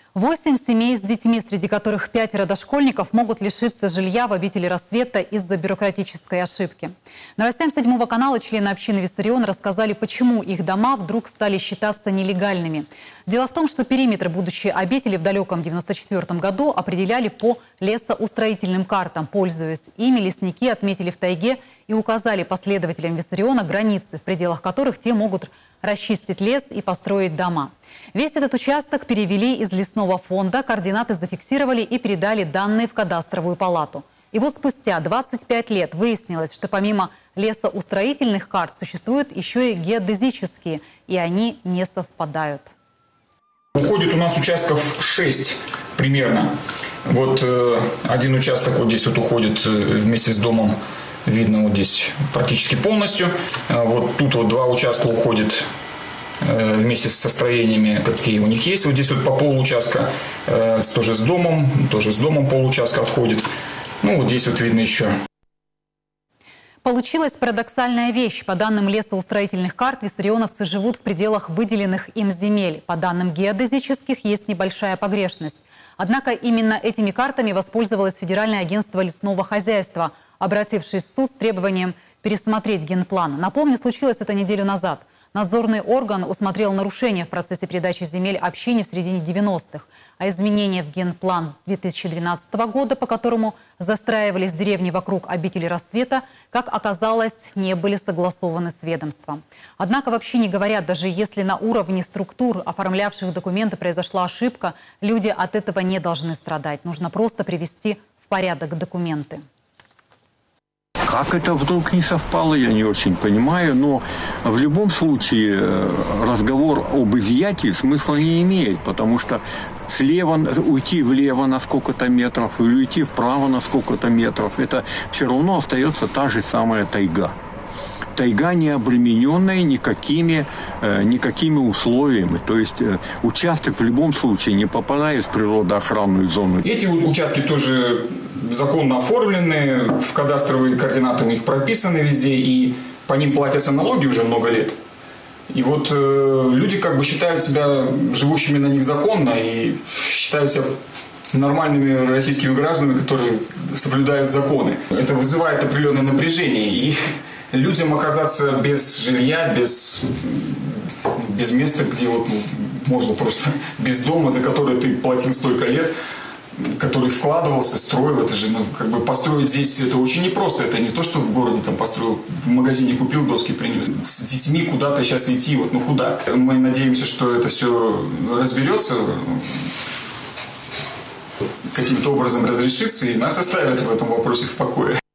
8 семей с детьми, среди которых 5 дошкольников, могут лишиться жилья в обители Рассвета из-за бюрократической ошибки. Новостям 7 канала члены общины Виссарион рассказали, почему их дома вдруг стали считаться нелегальными. Дело в том, что периметр будущей обители в далеком 1994 году определяли по лесоустроительным картам. Пользуясь ими, лесники отметили в тайге и указали последователям Виссариона границы, в пределах которых те могут расчистить лес и построить дома. Весь этот участок перевели из лесного фонда, координаты зафиксировали и передали данные в кадастровую палату. И вот спустя 25 лет выяснилось, что помимо лесоустроительных карт существуют еще и геодезические, и они не совпадают. Уходит у нас участков 6 примерно. Вот один участок вот здесь вот уходит вместе с домом. Видно вот здесь практически полностью. Вот тут вот 2 участка уходит вместе со строениями, какие у них есть. Вот здесь вот по получастка тоже с домом получастка отходит. Ну вот здесь вот видно еще. Получилась парадоксальная вещь. По данным лесоустроительных карт, виссарионовцы живут в пределах выделенных им земель. По данным геодезических есть небольшая погрешность. Однако именно этими картами воспользовалось Федеральное агентство лесного хозяйства, обратившись в суд с требованием пересмотреть генплан. Напомню, случилось это неделю назад. Надзорный орган усмотрел нарушения в процессе передачи земель общине в середине 90-х. А изменения в генплан 2012 года, по которому застраивались деревни вокруг обители Рассвета, как оказалось, не были согласованы с ведомством. Однако в общине говорят, даже если на уровне структур, оформлявших документы, произошла ошибка, люди от этого не должны страдать. Нужно просто привести в порядок документы. Как это вдруг не совпало, я не очень понимаю, но в любом случае разговор об изъятии смысла не имеет, потому что уйти влево на сколько-то метров или уйти вправо на сколько-то метров, это все равно остается та же самая тайга. Тайга, не обремененная никакими условиями. То есть участок в любом случае не попадает в природоохранную зону. Эти участки тоже законно оформлены, в кадастровые координаты у них прописаны везде, и по ним платятся налоги уже много лет. И вот люди как бы считают себя живущими на них законно и считают себя нормальными российскими гражданами, которые соблюдают законы. Это вызывает определенное напряжение. И людям оказаться без жилья, без места, где вот, можно просто без дома, за который ты платил столько лет, который вкладывался, строил, это же, как бы построить здесь это очень непросто. Это не то, что в городе там построил, в магазине купил, доски принес. С детьми куда-то сейчас идти, вот, ну куда? Мы надеемся, что это все разберется, каким-то образом разрешится, и нас оставят в этом вопросе в покое.